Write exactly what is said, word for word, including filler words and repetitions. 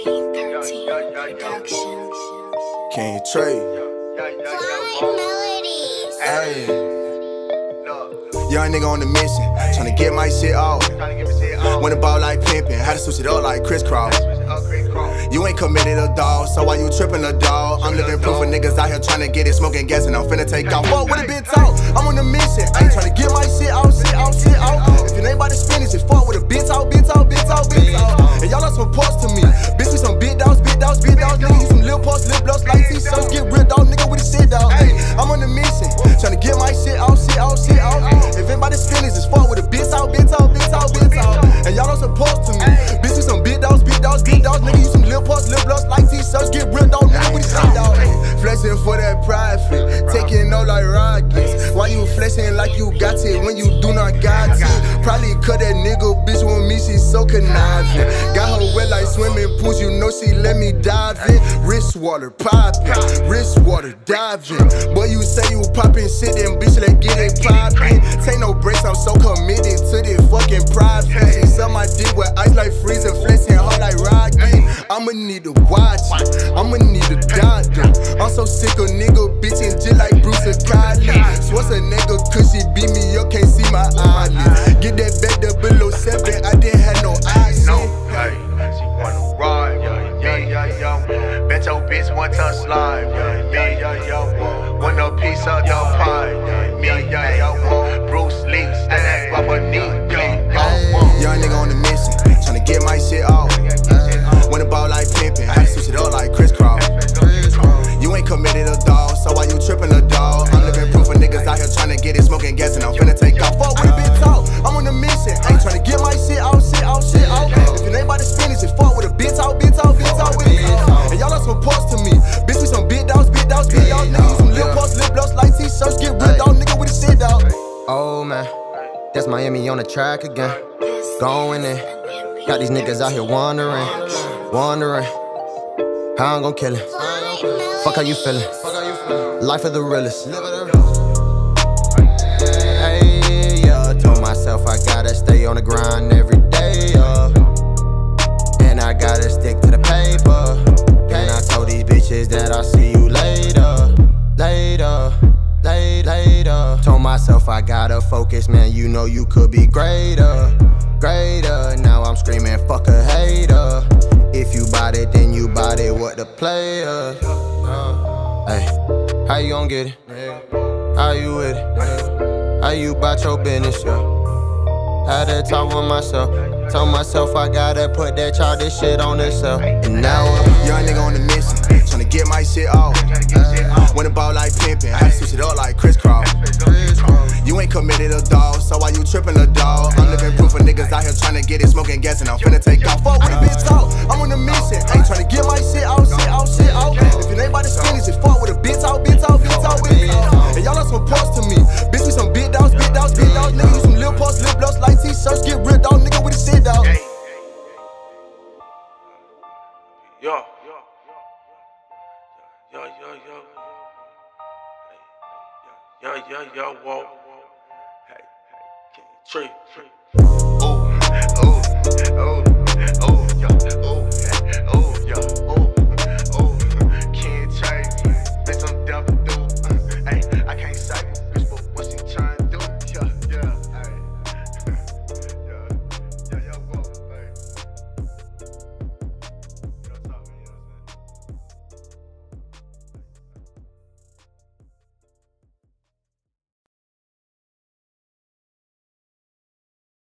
KingTrayvious. Hey, young nigga on the mission, tryna get my shit off. Went about like pimpin', had to switch it up like crisscross. You ain't committed a dog, so why you trippin' a dog? I'm living proof of niggas out here tryna get it, smoking gas, and I'm finna take off. Fuck with a bit talk, I'm on the mission. I ain't tryna get my shit out, shit out, shit out. If it ain't about the spinach, it's fuck with a bit talk, bit talk, bit talk, bit talk. And y'all are some parts to me. Bitch, we some big dogs, big dogs, big dogs. Nigga, you some lil parts, lip gloss, like T-shirts. Get real dog, nigga with a shit dog. Hey, I'm on the mission, tryna get my shit out, shit out, shit out. If it ain't about the spinach, it's fuck with a bit talk, bit talk, bit talk, bit talk. And y'all are some parts to me. Bitch, we some big dogs, big dogs, big dogs. Nigga, you some lil parts, lip gloss, like T-shirts. Get real dog, nigga with a shit dog. Flexing for that profit, taking all like rockets. Why you flexing like you got it when you do not got it? Probably cut that nigga bitch with me, she so conniving. Got her wet like swimming pools, you know she let me dive in. Wrist water poppin', wrist water diving. Boy, you say you poppin' shit, then bitch, let's get it poppin'. Take no breaks, I'm so committed to this fucking profit. She suck my dick with ice like freezing, flexing hard like rocket. I'ma need to watch it, I'ma need a doctor. I'm so sick of nigga bitchin' just like Bruce or Kylie. Swear a nigga cause she beat me up, can't see my eyelids. Get that back to below seven, I didn't have no eyes. No, hey, she wanna ride, yeah, yeah, yeah, yeah. Bet your bitch one time slide, yeah, yeah, yeah, yeah. Want a piece of the pie, yeah, yeah, yeah, yeah. Bruce Lee, stand that guap her knee, yeah. Young nigga on the mission, tryna get my shit off. Went about like pimpin', had to switch it up like crisscross. You ain't committed a dog, so why you trippin' a dog? I'm living proof of niggas out here tryna get it, smoking gas, and I'm finna take off. Fuck with a bit talk, I'm on the mission. I ain't tryna get my shit out, shit out, shit out. If it ain't about the spinach, it's fuck with a bit talk, bit talk, bit talk, bit talk. And y'all are some parts to me. Bitch, we some big dogs, big dogs, big dogs. Nigga, you some lil parts, lip gloss, like T-shirts. Get real dog, nigga with a shit dog. Oh man, that's Miami on the track again. Going in, got these niggas out here wondering, wondering how I'm gon' kill it. Fuck how you feelin', life of the realest. Hey, yeah, told myself I gotta stay on the grind every day, yeah. And I gotta stick to the paper. And I told these bitches that I'll see you later, later, later, later. Told myself I gotta focus, man, you know you could be greater, greater. Now I'm screaming, fuck a hater. If you bout it, then you bout it, what the player? Hey, how you gon' get it? How you with it? How you bout your business? Had to talk with myself. Told myself I gotta put that childish shit on itself. And now I'm young nigga on the mission, tryna get my shit off. Went about like pimpin', had to switch it up like crisscross. You ain't committed a dog, so why you trippin' a dog? I'm living proof of niggas out here tryna get it, smoking gas, and I'm finna take off. Fuck with a bit talk, I'm on the mission. I ain't tryna get my shit out, shit out, shit out. If it ain't about the spinach, it's fuck with a bit talk, bit talk, bit talk, bit talk. And y'all are some parts to me. Bitch, we some big dogs, big dogs, big dogs. Nigga, you some lil parts, lip gloss, like T-shirts. Get real dog, nigga with a shit dog. Yo, yo, yo, yo, yo, yo, yo, yo, whoa, hey, hey, KingTrayvious.